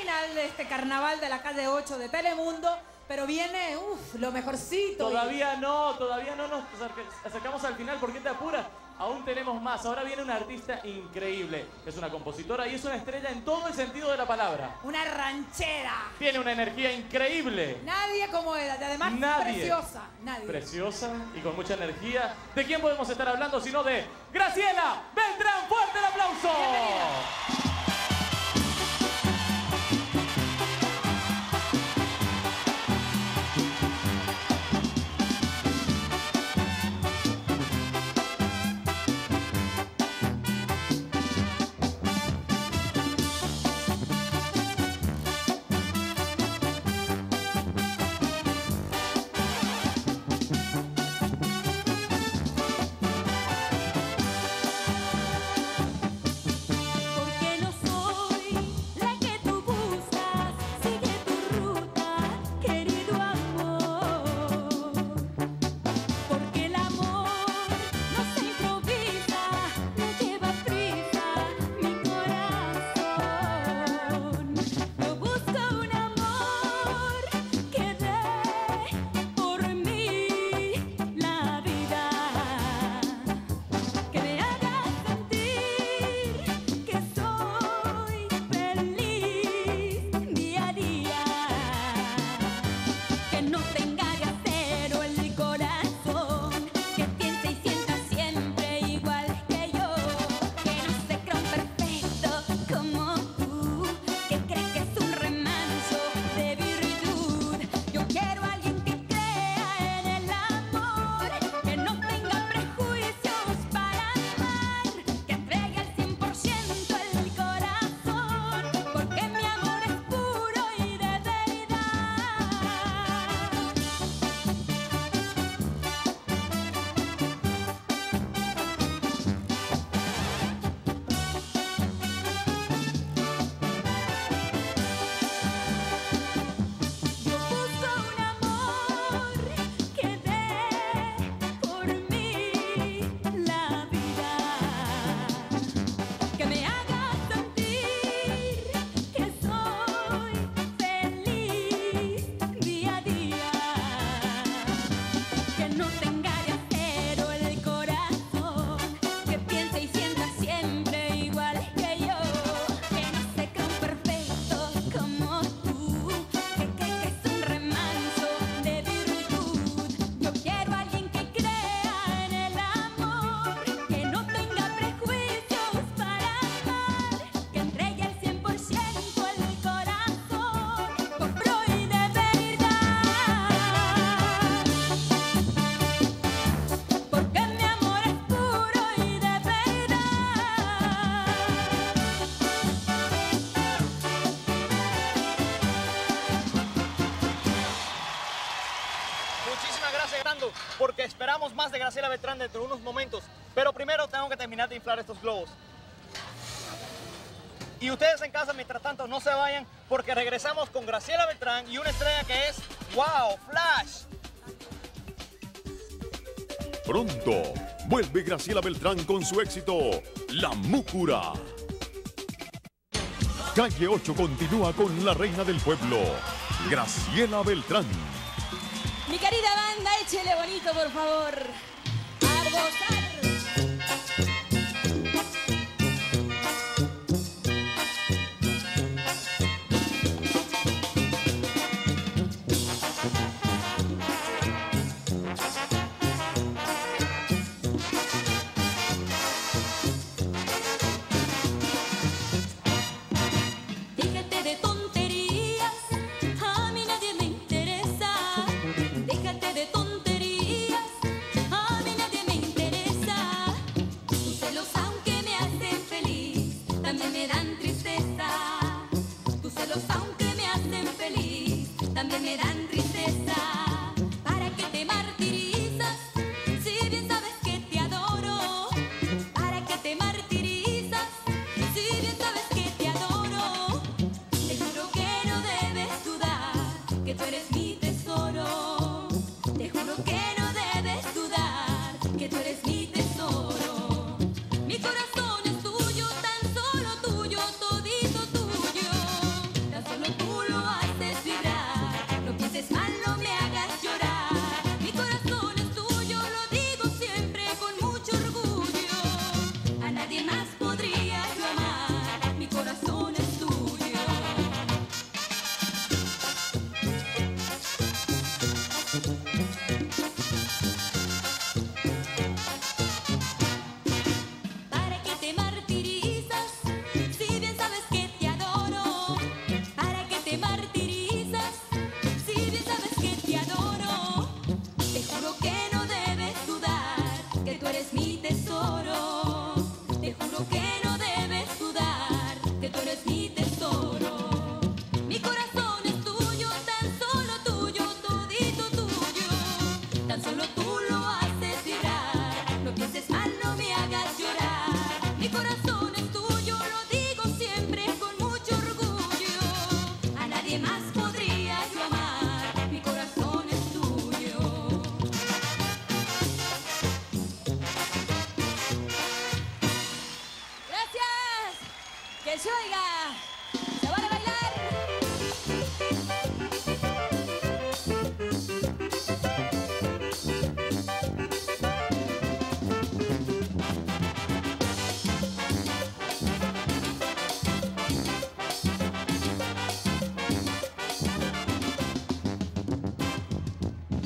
final de este carnaval de la calle 8 de Telemundo, pero viene, lo mejorcito. Todavía no nos acercamos al final. ¿Por qué te apuras? Aún tenemos más. Ahora viene una artista increíble. Es una compositora y es una estrella en todo el sentido de la palabra. Una ranchera. Tiene una energía increíble. Nadie como ella. Y además preciosa. Nadie. Preciosa y con mucha energía. ¿De quién podemos estar hablando sino de Graciela Beltrán? ¡Fuerte el aplauso! Bienvenida. Porque esperamos más de Graciela Beltrán dentro de unos momentos. Pero primero tengo que terminar de inflar estos globos. Y ustedes en casa, mientras tanto, no se vayan, porque regresamos con Graciela Beltrán y una estrella que es ¡wow! ¡Flash! Pronto, vuelve Graciela Beltrán con su éxito, La Múcura. Calle 8 continúa con la reina del pueblo, Graciela Beltrán. Mi querida banda, échele bonito, por favor. A gozar. Déjate de tonterías, a mí nadie me interesa. Déjate de tonterías, a mí nadie me interesa. Tus celos aunque me hacen feliz, también me dan tristeza. Tus celos aunque me hacen feliz, también me dan tristeza. ¿Para qué te martirizas, si bien sabes que te adoro? ¿Para qué te martirizas, si bien sabes que te adoro? Te juro que no debes dudar, que tú eres mi tesoro. Te juro que no debes dudar, que tú eres mi tesoro. Mi corazón es tuyo, tan solo tuyo, todito tuyo. Tan solo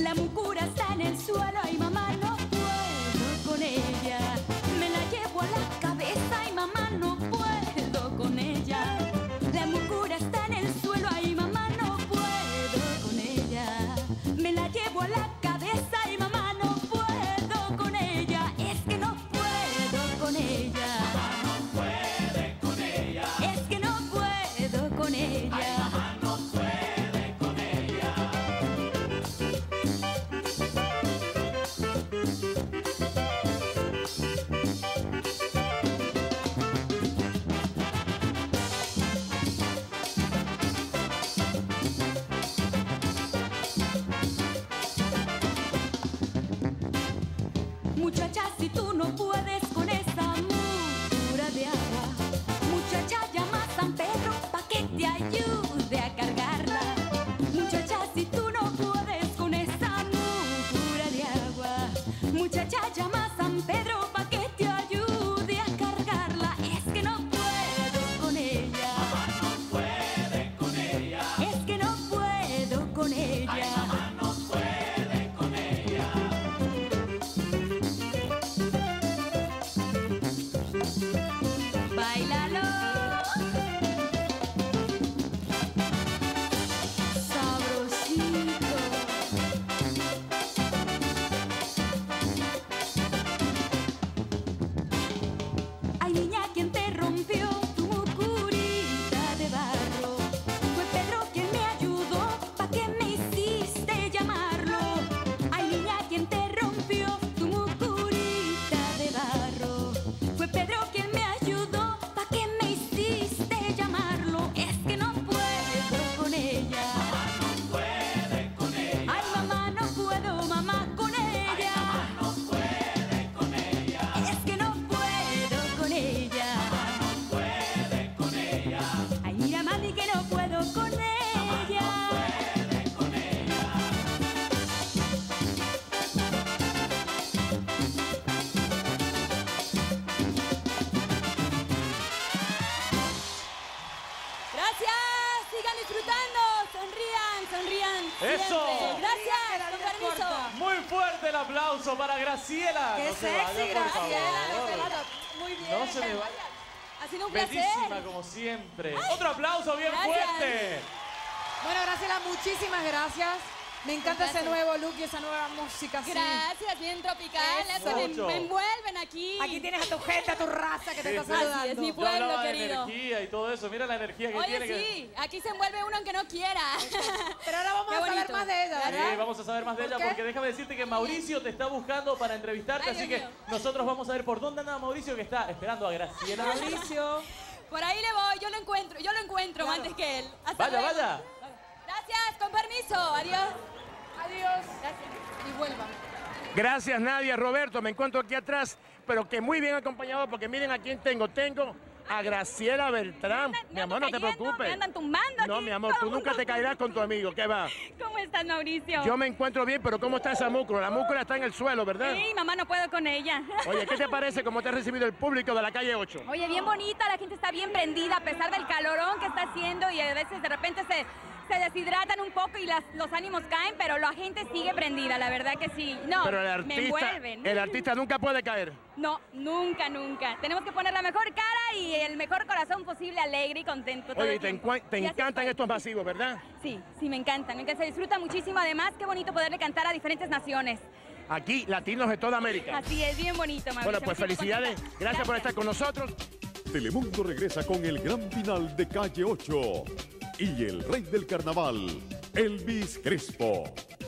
La mucura está en el suelo, ay mamá, no puedo con ella. Me la llevo a la cabeza, ay mamá, no puedo con ella. La mucura está en el suelo, ay mamá, no puedo con ella. Me la llevo a la cabeza, ay mamá, no puedo con ella. Es que no puedo con ella. Mamá no puede con ella. Es que no puedo con ella. Ay, mamá no puede con ella. Muchacha, si tú no puedes con esa mucura de agua, muchacha, llama a San Pedro pa' que te ayude a cargarla. Muchacha, si tú no puedes con esa mucura de agua, muchacha, llama a San Pedro pa' que te ayude a cargarla. Es que no puedo con ella. Mamá no puede con ella. Es que no puedo con ella. Ay, mamá no puede con ella. Báilalo. Sabrosito. Ay, niña, ¿quién te rompió tu mucurita de barro? Fue Pedro quien me ayudó, ¿pa' qué me hiciste llamarlo? Ay, niña, ¿quién te rompió tu mucurita de barro? Fue Pedro quien me ayudó, ¿pa' qué me hiciste llamarlo? Es que no puedo con ella. Mamá no puede con ella. Ay, mamá, no puedo, mamá, con ella. Mamá no puede con ella. Es que no puedo con ella. No puede con ella. Ay, mira, mami, que no puedo con ella. Puede con ella. Gracias, sigan disfrutando, sonrían, sonrían. ¡Eso! siempre. Gracias, con permiso. corta. Muy fuerte el aplauso para Graciela. ¡Qué No se vaya, sexy, por Graciela! favor. Muy bien. No se me vaya. Ha sido un placer. Bellísima como siempre. Otro aplauso bien Gracias. fuerte. Bueno, Graciela, muchísimas gracias. Me encanta ese placer. nuevo look y esa nueva música. así. Gracias, bien tropical. Eso. Eso me Mucho. envuelven aquí. Aquí tienes a tu gente, a tu raza que te Sí, está sí. saludando. Así es, mi Yo pueblo hablaba de querido. energía y todo eso. Mira la energía que Oye, tiene. sí, aquí se envuelve uno aunque no quiera. Pero ahora vamos Qué a saber bonito. más de ella, Sí, ¿verdad? vamos a saber más de ¿Por ella qué? porque déjame decirte que Mauricio te está buscando para entrevistarte, Ay, así Dios que mío. nosotros vamos a ver por dónde anda Mauricio que está esperando a Graciela. Mauricio. Por ahí le voy, yo lo encuentro Claro. antes que él. Hasta Vaya, luego. vaya. Gracias, con permiso. Adiós. Adiós. Y vuelvan. Gracias, Nadia, Roberto. Me encuentro aquí atrás, pero que muy bien acompañado porque miren a quién tengo. Tengo a Graciela Beltrán. Mi amor, no te preocupes. Me andan tumbando No, aquí, mi amor, todo tú el nunca mundo. te caerás con tu amigo. ¿Qué va? ¿Cómo estás, Mauricio? Yo me encuentro bien, pero ¿cómo está esa múcula? La múcula está en el suelo, ¿verdad? Sí, mamá, no puedo con ella. Oye, ¿qué te parece cómo te ha recibido el público de la calle 8? Oye, bien bonita, la gente está bien prendida a pesar del calorón que está haciendo y a veces de repente se deshidratan un poco y los ánimos caen, pero la gente sigue prendida, la verdad que sí. No, Pero me envuelven. el artista nunca puede caer. No, nunca, nunca. Tenemos que poner la mejor cara y el mejor corazón posible, alegre y contento. todo Oye, el te tiempo. encantan Y así fue. estos masivos, ¿verdad? Sí, sí, me encantan. Se disfruta muchísimo. Además, qué bonito poderle cantar a diferentes naciones. Aquí, latinos de toda América. Así es, bien bonito, Mauricio. Bueno, pues Muchísimas felicidades. contenta. Gracias por estar con nosotros. Telemundo regresa con el gran final de Calle 8 y el rey del carnaval, Elvis Crespo.